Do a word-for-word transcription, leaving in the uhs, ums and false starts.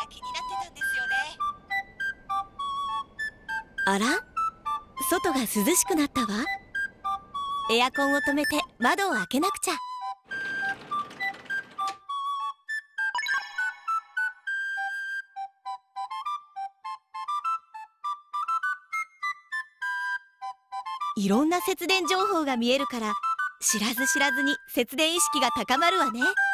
気になってたんですよね。 あら、外が涼しくなったわ。エアコンを止めて窓を開けなくちゃ。いろんな節電情報が見えるから、知らず知らずに節電意識が高まるわね。